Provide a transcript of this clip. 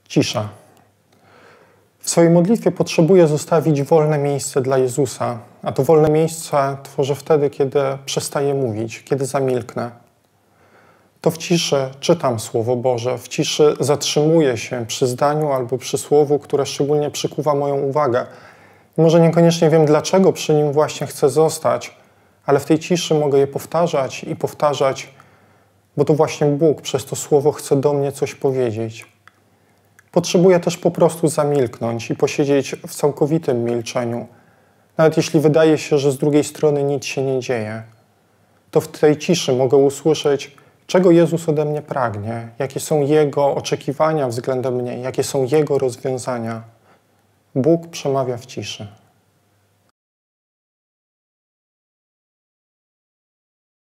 Cisza. W swojej modlitwie potrzebuję zostawić wolne miejsce dla Jezusa, a to wolne miejsce tworzę wtedy, kiedy przestaję mówić, kiedy zamilknę. To w ciszy czytam Słowo Boże, w ciszy zatrzymuję się przy zdaniu albo przy słowu, które szczególnie przykuwa moją uwagę. Może niekoniecznie wiem, dlaczego przy nim właśnie chcę zostać, ale w tej ciszy mogę je powtarzać i powtarzać, bo to właśnie Bóg przez to Słowo chce do mnie coś powiedzieć. Potrzebuję też po prostu zamilknąć i posiedzieć w całkowitym milczeniu. Nawet jeśli wydaje się, że z drugiej strony nic się nie dzieje, to w tej ciszy mogę usłyszeć, czego Jezus ode mnie pragnie, jakie są Jego oczekiwania względem mnie, jakie są Jego rozwiązania. Bóg przemawia w ciszy.